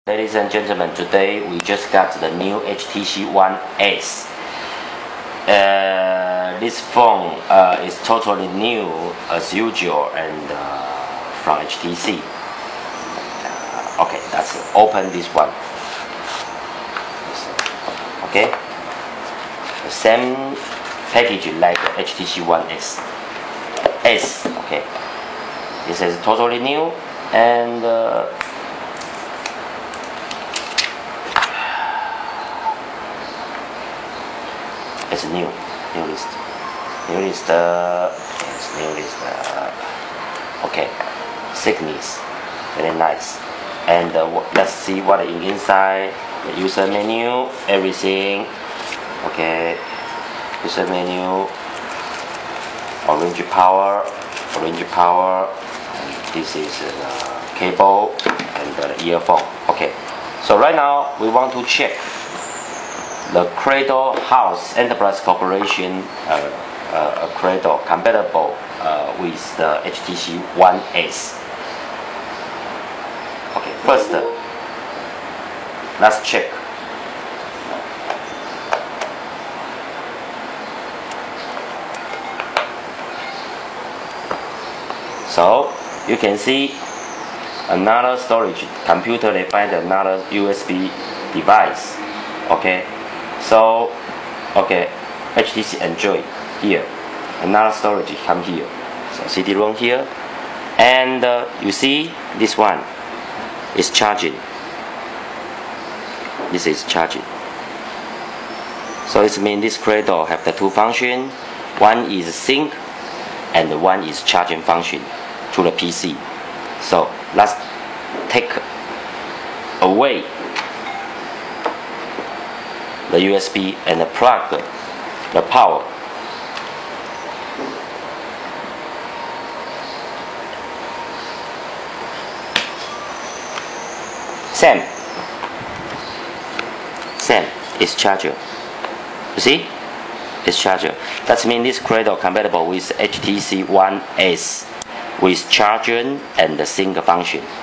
Ladies and gentlemen, today we just got the new HTC One S. This phone is totally new as usual and from HTC. Okay, let's open this one. Okay, the same package like the HTC One S. Okay, this is totally new and it's new list. Okay, thickness, very nice. And let's see what is inside. The user menu, everything. Okay, user menu. Orange power. And this is the cable and the earphone. Okay, so right now we want to check the Cradle House Enterprise Corporation Cradle compatible with the HTC One S. Okay, first let's check. So you can see another storage computer. They find another USB device. Okay. So, okay, HTC Android here, another storage come here. So CD-ROM here, and you see this one is charging. This is charging. So it means this Cradle have the two functions. One is sync, and one is charging function to the PC. So let's take away the USB and plug the power. Same is charger. You see, it's charger. That means this Cradle compatible with HTC One S with charging and the sync function.